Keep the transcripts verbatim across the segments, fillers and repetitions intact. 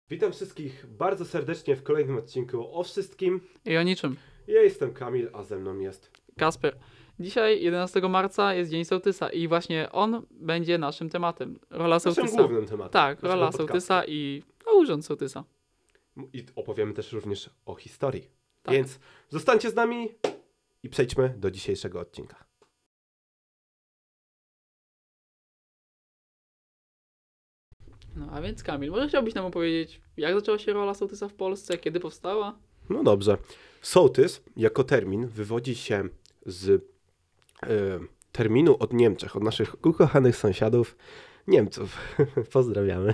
Witam wszystkich bardzo serdecznie w kolejnym odcinku o wszystkim. I o niczym. Ja jestem Kamil, a ze mną jest... Kasper. Dzisiaj, jedenastego marca, jest Dzień Sołtysa i właśnie on będzie naszym tematem. Rola Naszym sołtysa. głównym tematem. Tak, naszego rola podcastu. sołtysa i no, urząd sołtysa. I opowiemy też również o historii. Tak. Więc zostańcie z nami i przejdźmy do dzisiejszego odcinka. No a więc Kamil, może chciałbyś nam opowiedzieć, jak zaczęła się rola sołtysa w Polsce, kiedy powstała? No dobrze. Sołtys jako termin wywodzi się z y, terminu od Niemczech, od naszych ukochanych sąsiadów Niemców. Pozdrawiamy.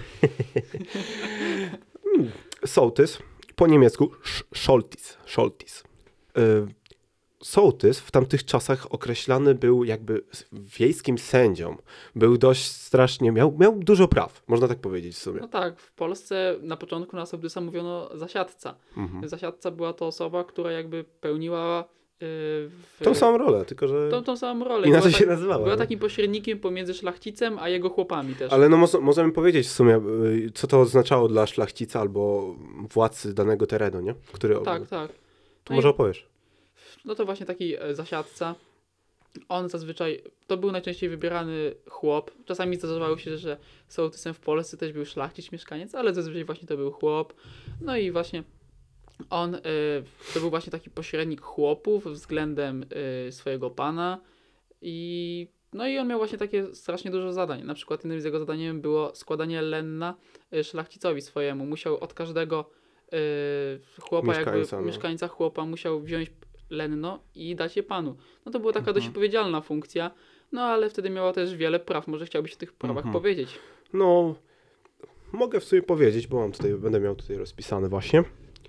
Mm, Sołtys, po niemiecku sz- Scholtis. Scholtis. Y, Sołtys w tamtych czasach określany był jakby wiejskim sędzią. Był dość strasznie, miał, miał dużo praw, można tak powiedzieć w sumie. No tak, w Polsce na początku na sołtysa mówiono zasiadca. Mhm. Zasiadca była to osoba, która jakby pełniła yy, w... Tą samą rolę, tylko że tą, tą samą rolę. inaczej Była się tak- nazywała. Była nie? takim pośrednikiem pomiędzy szlachcicem a jego chłopami też. Ale no mo- możemy powiedzieć w sumie, y, co to oznaczało dla szlachcica albo władcy danego terenu, nie? Który Tak, tak. To No i- może opowiesz. No to właśnie taki e, zasiadca. On zazwyczaj, to był najczęściej wybierany chłop. Czasami zdarzało się, że sołtysem w Polsce też był szlachcic, mieszkaniec, ale zazwyczaj właśnie to był chłop. No i właśnie on, e, to był właśnie taki pośrednik chłopów względem e, swojego pana. I no i on miał właśnie takie strasznie dużo zadań. Na przykład jednym z jego zadaniem było składanie lenna e, szlachcicowi swojemu. Musiał od każdego e, chłopa, Mieszkańca, jakby no. mieszkańca chłopa musiał wziąć lenno i dać je panu. No to była taka Mhm. dość odpowiedzialna funkcja, no ale wtedy miała też wiele praw. Może chciałbyś o tych prawach Mhm. powiedzieć. No, mogę w sumie powiedzieć, bo mam tutaj, będę miał tutaj rozpisane właśnie.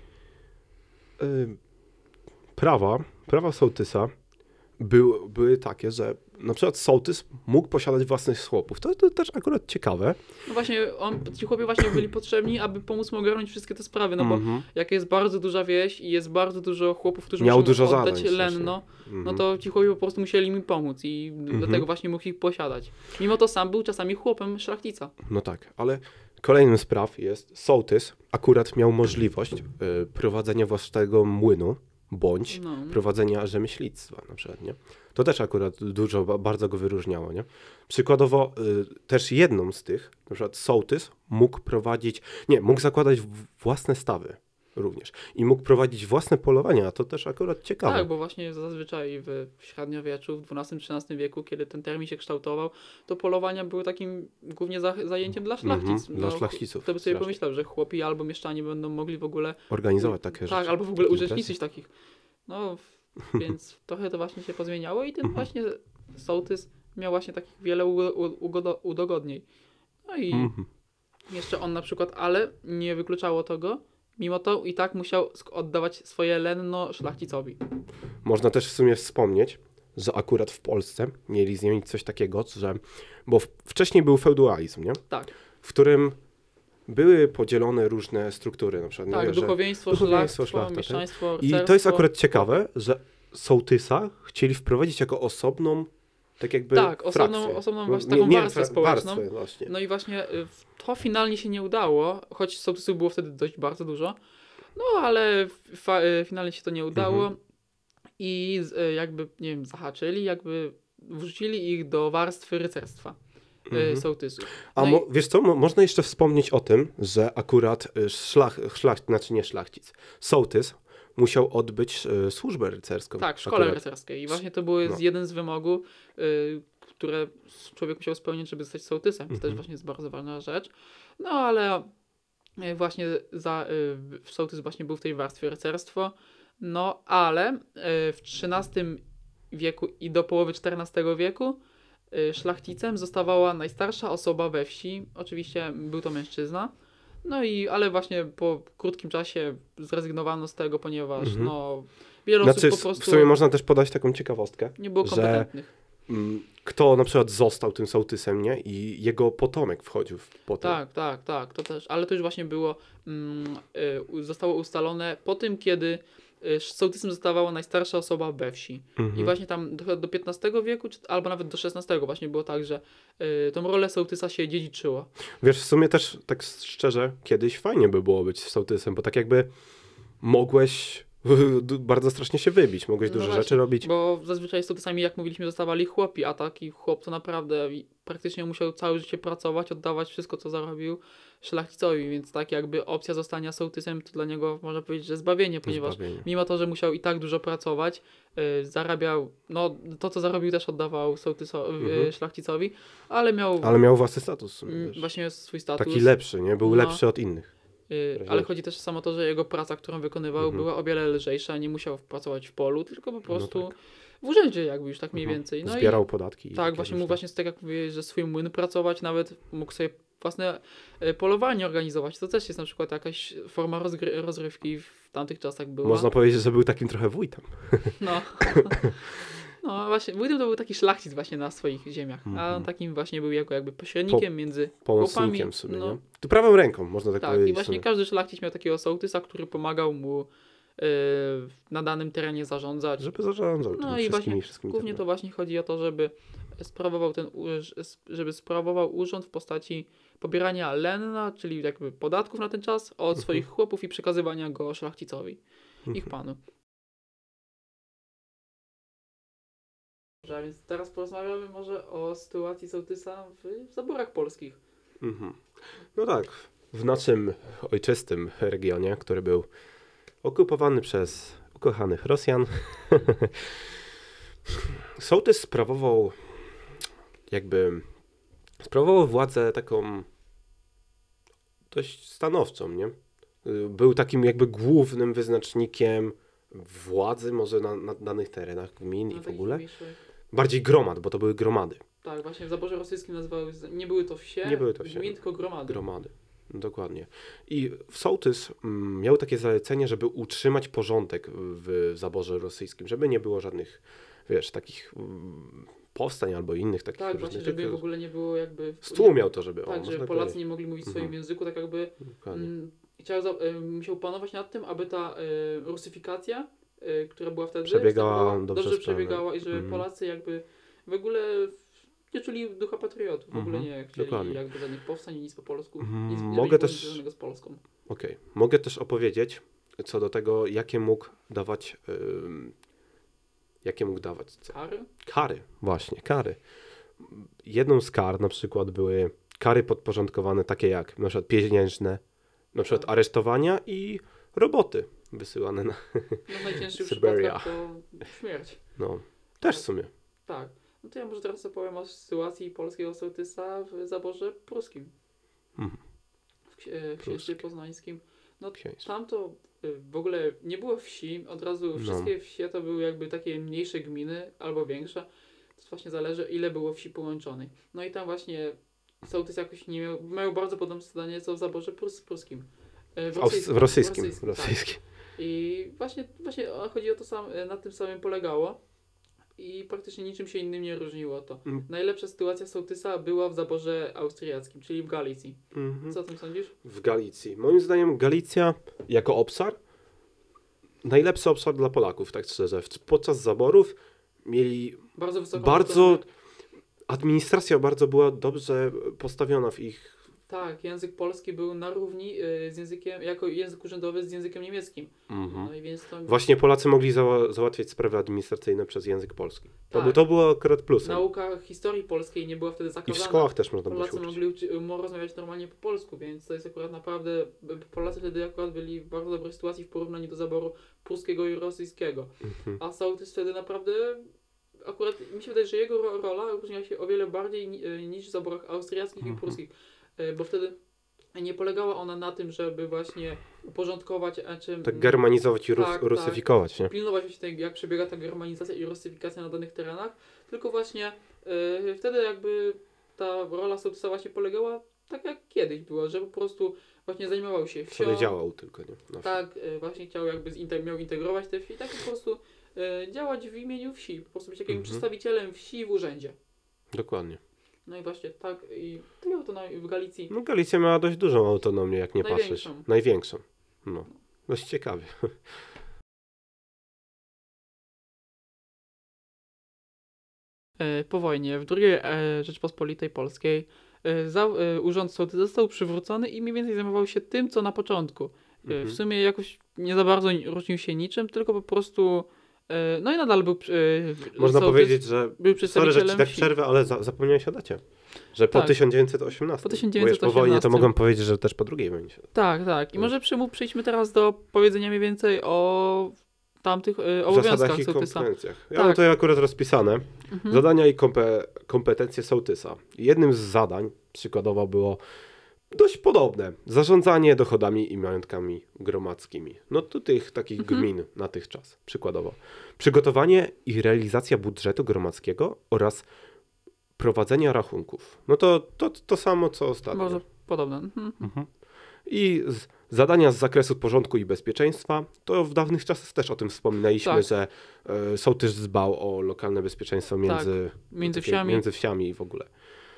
Y, prawa, prawa sołtysa był, były takie, że na przykład sołtys mógł posiadać własnych chłopów. To, to też akurat ciekawe. No właśnie, on, ci chłopie właśnie byli potrzebni, aby pomóc mu ogarnąć wszystkie te sprawy, no bo Mhm. jak jest bardzo duża wieś i jest bardzo dużo chłopów, którzy Miał muszą dużo oddać zadań lenno, Mhm. no to ci chłopi po prostu musieli mi pomóc i dlatego właśnie mógł ich posiadać. Mimo to sam był czasami chłopem szlachcica. No tak, ale kolejnym z praw jest sołtys akurat miał możliwość y, prowadzenia własnego młynu bądź No. prowadzenia rzemieślnictwa na przykład, nie? To też akurat dużo, ba- bardzo go wyróżniało, nie? Przykładowo y, też jedną z tych, na przykład sołtys mógł prowadzić, nie, mógł zakładać w- własne stawy również i mógł prowadzić własne polowania, a to też akurat ciekawe. Tak, bo właśnie zazwyczaj w średniowieczu, w dwunastym-trzynastym wieku, kiedy ten termin się kształtował, to polowania były takim głównie za, zajęciem dla szlachcic. Mhm, dla szlachciców, Kto by sobie strasznie. pomyślał, że chłopi albo mieszczanie będą mogli w ogóle Organizować takie rzeczy. tak, albo w ogóle takie uczestniczyć takich. No, w- więc trochę to właśnie się pozmieniało i ten właśnie sołtys miał właśnie takich wiele ugo- u- ugodo- udogodnień. No i Mhm. jeszcze on na przykład, ale nie wykluczało tego, mimo to i tak musiał sk- oddawać swoje lenno szlachcicowi. Można też w sumie wspomnieć, że akurat w Polsce mieli zmienić coś takiego, że, bo w, wcześniej był feudalizm, nie? Tak, W którym były podzielone różne struktury, na przykład. tak, nie, że, duchowieństwo, duchowieństwo, szlachstwo, szlachta, tak? mieszczaństwo, I to jest rycerstwo. akurat ciekawe, że sołtysa chcieli wprowadzić jako osobną, tak jakby Tak, osobną- frakcję. osobną No, właśnie taką warstwę fra- społeczną. warstwę właśnie. No i właśnie y, w- to finalnie się nie udało, choć sołtysów było wtedy dość bardzo dużo, no ale fa- y, finalnie się to nie udało Mhm. i z- y, jakby, nie wiem, zahaczyli, jakby wrzucili ich do warstwy rycerstwa y, Mhm. sołtysów. A No mo- i- wiesz co, mo- można jeszcze wspomnieć o tym, że akurat y, szlach, szlach, znaczy nie szlachcic, sołtys musiał odbyć y, służbę rycerską. Tak, w szkole akurat. rycerskiej. I właśnie to był No. jeden z wymogów, y, które człowiek musiał spełnić, żeby zostać sołtysem. To Mhm. też właśnie jest bardzo ważna rzecz. No ale y, właśnie za, y, sołtys właśnie był w tej warstwie rycerstwo. No ale y, w trzynastym wieku i do połowy czternastego wieku y, szlachcicem zostawała najstarsza osoba we wsi. Oczywiście był to mężczyzna. No i, ale właśnie po krótkim czasie zrezygnowano z tego, ponieważ Mhm. no, wiele Znaczy, osób w- po w prostu sumie można też podać taką ciekawostkę, nie było że- kompetentnych. mm, kto na przykład został tym sołtysem, nie? I jego potomek wchodził w potem. Tak, tak, tak, to też, ale to już właśnie było, mm, y, u- zostało ustalone po tym, kiedy y, sołtysem zostawała najstarsza osoba we wsi. Mhm. I właśnie tam do, do piętnastego wieku, czy, albo nawet do szesnastego właśnie było tak, że y, tą rolę sołtysa się dziedziczyło. Wiesz, w sumie też tak szczerze, kiedyś fajnie by było być sołtysem, bo tak jakby mogłeś bardzo strasznie się wybić, mogłeś No dużo właśnie, rzeczy robić. Bo zazwyczaj sołtysami, jak mówiliśmy, zostawali chłopi, a taki chłop to naprawdę i- praktycznie musiał całe życie pracować, oddawać wszystko, co zarobił szlachcicowi, więc tak jakby opcja zostania sołtysem to dla niego można powiedzieć, że zbawienie, ponieważ Zbawienie. mimo to, że musiał i tak dużo pracować, y, zarabiał, no to co zarobił też oddawał sołtyso, y, Mhm. szlachcicowi, ale miał Ale miał własny status w sumie, mm, wiesz. właśnie swój status. Taki lepszy, nie? Był No. lepszy od innych. Y, ale chodzi też samo to, że jego praca, którą wykonywał, Mhm. była o wiele lżejsza, nie musiał pracować w polu, tylko po prostu tak. w urzędzie jakby już tak mniej Mhm. więcej. No Zbierał i, podatki. i tak, takie właśnie różne. mógł właśnie z tak jak mówiłeś, że swój młyn pracować, nawet mógł sobie własne e, polowanie organizować. To też jest na przykład jakaś forma rozgry- rozrywki w tamtych czasach była. Można powiedzieć, że był takim trochę wójtem. No. No właśnie, wójtem to był taki szlachcic właśnie na swoich ziemiach, a Mhm. on takim właśnie był jako jakby pośrednikiem między Pomocnikiem chłopami. w sumie, no, nie? Tu prawą ręką, można tak, Tak, powiedzieć. i w właśnie sumie. każdy szlachcic miał takiego sołtysa, który pomagał mu yy, na danym terenie zarządzać. Żeby zarządzał No tymi i wszystkimi, właśnie wszystkimi Głównie to właśnie chodzi o to, żeby sprawował ten, u- żeby sprawował urząd w postaci pobierania lenna, czyli jakby podatków na ten czas od Mhm. swoich chłopów i przekazywania go szlachcicowi, ich Mhm. panu. Dobrze, a więc teraz porozmawiamy może o sytuacji sołtysa w zaborach polskich. Mhm. No tak, w naszym ojczystym regionie, który był okupowany przez ukochanych Rosjan, sołtys sprawował jakby sprawował władzę taką dość stanowczą, nie? Był takim jakby głównym wyznacznikiem władzy może na, na danych terenach gmin Na i w takich ogóle. mniejszych- Bardziej gromad, bo to były gromady. Tak, właśnie w zaborze rosyjskim nazywały, nie były to wsie, Nie były to wsie. gmin, tylko gromady. Gromady. Dokładnie. I sołtys mm, miał takie zalecenie, żeby utrzymać porządek w zaborze rosyjskim, żeby nie było żadnych, wiesz, takich mm, powstań albo innych takich Tak, różnych właśnie, żeby tylko w ogóle nie było jakby... stłumiał to, żeby... o, Tak, można że tak Polacy powiedzieć. nie mogli mówić w swoim Mhm. języku, tak jakby Dokładnie. mm, chciał, za- y, musiał panować nad tym, aby ta y, rusyfikacja, y, która była wtedy, Przebiegała wstępowała, dobrze dobrze z planem. przebiegała i żeby Mhm. Polacy jakby w ogóle nie czuli ducha patriotów, w ogóle Mhm, nie chcieli dokładnie. jakby żadnych powstań, nic po polsku, Mhm, nic, nie mogę mieli też- nic związanego z Polską. Okej. Mogę też opowiedzieć co do tego, jakie mógł dawać... ym, jakie mógł dawać co? Kary? Kary, właśnie, kary. Jedną z kar na przykład były kary podporządkowane takie jak na przykład pieniężne, na przykład Tak. aresztowania i roboty wysyłane na... No w najcięższych Syberia. przypadkach to śmierć. No, też w sumie. Tak. No to ja może teraz opowiem o sytuacji polskiego sołtysa w zaborze pruskim. Mhm. W, ksi- w księstwie poznańskim. No Księstwo. tam to y, w ogóle nie było wsi, od razu No. wszystkie wsie to były jakby takie mniejsze gminy albo większe. To właśnie zależy ile było wsi połączonych. No i tam właśnie sołtys jakoś nie miał, miał bardzo podobne zadanie co w zaborze prus, pruskim. Y, W, Aust- w rosyjskim. W tak. rosyjskim. I właśnie, właśnie chodzi o to sam, na tym samym polegało i praktycznie niczym się innym nie różniło to. Mm. Najlepsza sytuacja sołtysa była w zaborze austriackim, czyli w Galicji. Mhm. Co o tym sądzisz? W Galicji. Moim zdaniem Galicja jako obszar, najlepszy obszar dla Polaków, tak szczerze. W- Podczas zaborów mieli Bardzo wysoko. bardzo... Administracja bardzo była dobrze postawiona w ich... Tak, język polski był na równi y, z językiem, jako język urzędowy z językiem niemieckim. Mhm. No i więc to Właśnie Polacy mogli zała- załatwiać sprawy administracyjne przez język polski. To, Tak. by, to było akurat plusem. nauka historii polskiej nie była wtedy I w zakazana. szkołach też można było się Polacy uczyć. mogli uczy, mo- rozmawiać normalnie po polsku, więc to jest akurat naprawdę, Polacy wtedy akurat byli w bardzo dobrej sytuacji w porównaniu do zaboru pruskiego i rosyjskiego. Mhm. A sołtys wtedy naprawdę, akurat mi się wydaje, że jego ro- rola różniła się o wiele bardziej ni- y, niż w zaborach austriackich i Mhm. pruskich, Y, bo wtedy nie polegała ona na tym, żeby właśnie uporządkować, a czym Tak germanizować i rus- Tak, rusyfikować, nie? pilnować właśnie tej, jak przebiega ta germanizacja i rusyfikacja na danych terenach, tylko właśnie y, wtedy jakby ta rola sołtysa właśnie polegała tak jak kiedyś było, że po prostu właśnie zajmował się wsią. Sobie działał tylko, nie? Na wsi. Tak, y, właśnie chciał jakby zinte- miał integrować te wsi, tak po prostu y, działać w imieniu wsi, po prostu być takim Mhm. przedstawicielem wsi w urzędzie. Dokładnie. No i właśnie tak i to miało to na, w Galicji. No Galicja miała dość dużą autonomię, jak nie patrzeć. Największą. Największą. No. Dość ciekawie. e, po wojnie, w drugiej e, Rzeczpospolitej Polskiej, e, za, e, urząd sołtysa został przywrócony i mniej więcej zajmował się tym, co na początku. E, Mhm. W sumie jakoś nie za bardzo różnił się niczym, tylko po prostu, e, no i nadal był e, Można sołtys, powiedzieć, że był sorry, że ci przedstawicielem tak wsi. przerwę, ale za, zapomniałeś o dacie. Że po Tak. tysiąc dziewięćset osiemnastym. Po tysiąc Bo już dziewięćset po wojnie to osiemnastym. mogłem powiedzieć, że też po drugiej wojnie. się- Tak, tak. I To może przymu- przejdźmy teraz do powiedzenia mniej więcej o tamtych e, W obowiązkach zasadach i sołtysa. kompetencjach. Ja Tak. mam tutaj akurat rozpisane. Mhm. Zadania i kompe, kompetencje sołtysa. Jednym z zadań przykładowo było dość podobne. Zarządzanie dochodami i majątkami gromadzkimi. No to tych takich Mhm. gmin na tych czas. Przykładowo. Przygotowanie i realizacja budżetu gromadzkiego oraz prowadzenia rachunków. No to to, to samo co ostatnio. Może podobne. Mhm. Mhm. I z, zadania z zakresu porządku i bezpieczeństwa, to w dawnych czasach też o tym wspominaliśmy, Tak. że e, sołtys dbał o lokalne bezpieczeństwo między, Między takie- wsiami. między wsiami i w ogóle.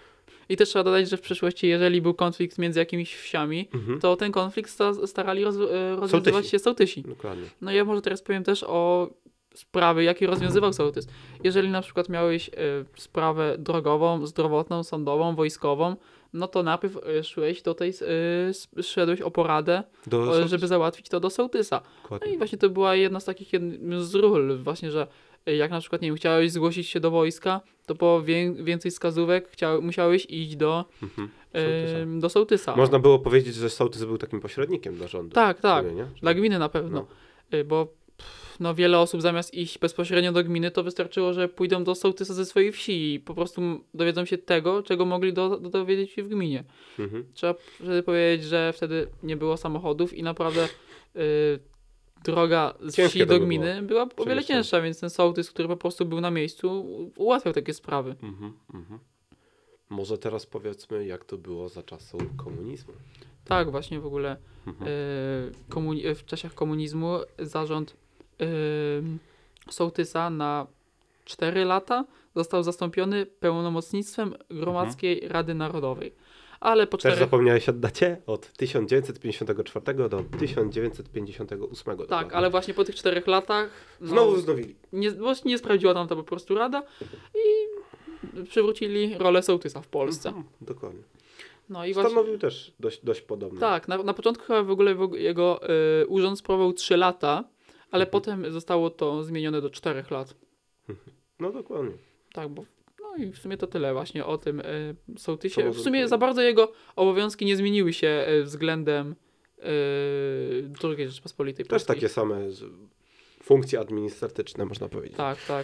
I też trzeba dodać, że w przyszłości, jeżeli był konflikt między jakimiś wsiami, Mhm. to ten konflikt sta- starali roz, e, rozwiązywać Sołtysi. się sołtysi. Dokładnie. No i ja może teraz powiem też o sprawy, jakie rozwiązywał sołtys. Jeżeli na przykład miałeś e, sprawę drogową, zdrowotną, sądową, wojskową, no to najpierw e, szłeś do tej, e, s- szedłeś o poradę, Do o, sołtysa. żeby załatwić to do sołtysa. No Dokładnie. i właśnie to była jedna z takich jed- z ról, właśnie, że e, jak na przykład, nie wiem, chciałeś zgłosić się do wojska, to po wię- więcej wskazówek chciał, musiałeś iść do, Mhm. e, Sołtysa. do sołtysa. Można było powiedzieć, że sołtys był takim pośrednikiem dla rządu. Tak, tak. W sumie, nie? Że- Dla gminy na pewno. Y, Bo pff, no, wiele osób zamiast iść bezpośrednio do gminy, to wystarczyło, że pójdą do sołtysa ze swojej wsi i po prostu m- dowiedzą się tego, czego mogli do, do, dowiedzieć się w gminie. Mhm. Trzeba wtedy powiedzieć, że wtedy nie było samochodów i naprawdę y, droga z Ciężkie wsi to do by gminy była o wiele Przemieszczenie. cięższa, więc ten sołtys, który po prostu był na miejscu, ułatwiał takie sprawy. Mhm. Mhm. Może teraz powiedzmy, jak to było za czasów komunizmu. Tak, właśnie w ogóle Mhm. y, komuni- w czasach komunizmu zarząd y, sołtysa na cztery lata został zastąpiony pełnomocnictwem Gromadzkiej Rady Narodowej. Ale po Też czterech... zapomniałeś o dacie? Od tysiąc dziewięćset pięćdziesiątego czwartego do tysiąc dziewięćset pięćdziesiątego ósmego. Tak, dokładnie. ale właśnie po tych czterech latach no, Znowu wznowili. nie, bo nie sprawdziła tam to po prostu Rada i przywrócili rolę sołtysa w Polsce. Mhm. Dokładnie. No i właśnie... Stanowił też dość, dość podobne. Tak, na, na początku chyba w ogóle w og- jego y, urząd sprawował trzy lata, ale Mhm. potem zostało to zmienione do czterech lat. No dokładnie. Tak, bo no i w sumie to tyle właśnie o tym y, Co sołtysie. W mogę sumie powiedzieć? za bardzo jego obowiązki nie zmieniły się y, względem y, drugiej Rzeczpospolitej Też Polskiej. takie same z- funkcje administratyczne, można powiedzieć. Tak, tak.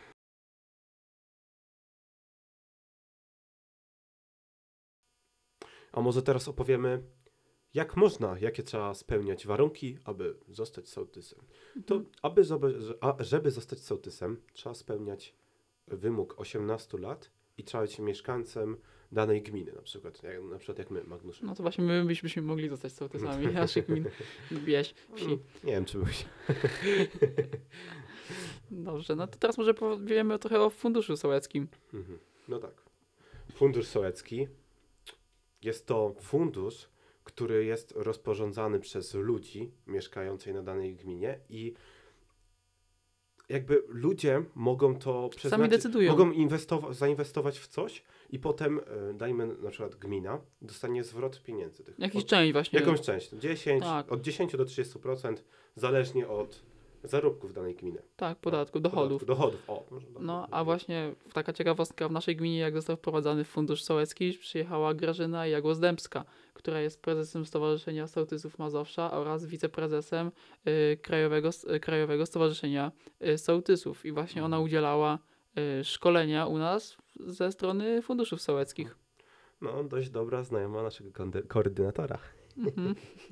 A może teraz opowiemy, jak można, jakie trzeba spełniać warunki, aby zostać sołtysem. To, Mhm. aby, zobe- a żeby zostać sołtysem, trzeba spełniać wymóg osiemnastu lat i trzeba być mieszkańcem danej gminy, na przykład jak, na przykład jak my, Magnusze. No to właśnie my byśmy mogli zostać sołtysami naszych gmin, wieś, wsi. Nie wiem, czy byś. Dobrze, no to teraz może powiemy trochę o funduszu sołeckim. Mhm. No tak. Fundusz sołecki jest to fundusz, który jest rozporządzany przez ludzi mieszkających na danej gminie i jakby ludzie mogą to przeznaczyć, decydują. mogą inwestowa- zainwestować w coś i potem, e, dajmy na przykład gmina, dostanie zwrot pieniędzy. Tych, Jakiś od, część właśnie. jakąś część, dziesięć, Tak. od dziesięciu do trzydziestu procent, zależnie od zarobków danej gminy. Tak, podatku, dochodów. Podatku, dochodów, o. może tak No, a powiedzieć. właśnie taka ciekawostka w naszej gminie, jak został wprowadzany fundusz sołecki, przyjechała Grażyna Jagłos-Dębska, która jest prezesem Stowarzyszenia Sołtysów Mazowsza oraz wiceprezesem y, Krajowego, y, Krajowego Stowarzyszenia y, Sołtysów. I właśnie ona udzielała y, szkolenia u nas ze strony funduszów sołeckich. No, dość dobra znajoma naszego kondy- koordynatora. Mhm.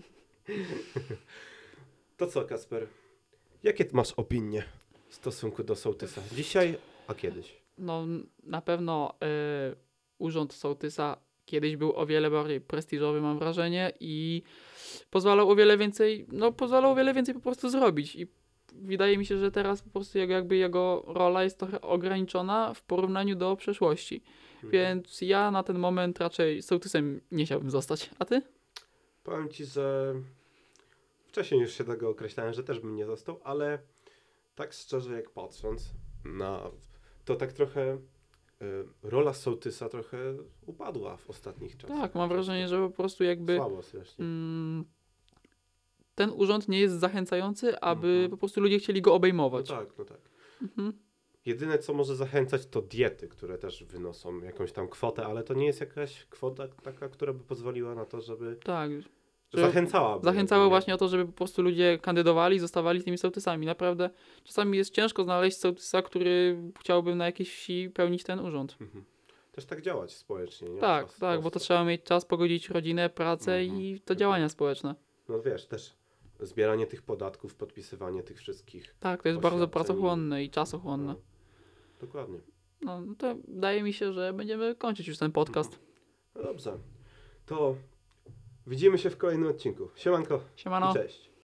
To co, Kasper? Jakie ty masz opinie w stosunku do sołtysa? Dzisiaj, a kiedyś? No, n- na pewno y, urząd sołtysa kiedyś był o wiele bardziej prestiżowy, mam wrażenie, i pozwalał o wiele więcej, no pozwalał o wiele więcej po prostu zrobić. I wydaje mi się, że teraz po prostu jego, jakby jego rola jest trochę ograniczona w porównaniu do przeszłości. Mhm. Więc ja na ten moment raczej sołtysem nie chciałbym zostać. A ty? Powiem ci, że wcześniej już się tego określałem, że też bym nie został, ale tak szczerze jak patrząc na to tak trochę y, rola sołtysa trochę upadła w ostatnich czasach. Tak, mam wrażenie, że po prostu jakby Słabo strasznie. mm, ten urząd nie jest zachęcający, aby Mhm. po prostu ludzie chcieli go No obejmować. tak, no tak. Mhm. Jedyne, co może zachęcać, to diety, które też wynoszą jakąś tam kwotę, ale to nie jest jakaś kwota taka, która by pozwoliła na to, żeby Tak. Że zachęcała. Zachęcało właśnie o to, żeby po prostu ludzie kandydowali, zostawali tymi sołtysami. Naprawdę czasami jest ciężko znaleźć sołtysa, który chciałby na jakiejś wsi pełnić ten urząd. Mhm. Też tak działać społecznie, nie? Tak, Prosto. tak, bo to trzeba mieć czas, pogodzić rodzinę, pracę Mhm. i to działania społeczne. No wiesz, też zbieranie tych podatków, podpisywanie tych wszystkich. Tak, to jest bardzo Oświadczeń. pracochłonne i czasochłonne. No, dokładnie. No, no to wydaje mi się, że będziemy kończyć już ten podcast. No dobrze. To widzimy się w kolejnym odcinku. Siemanko Siemano. i cześć.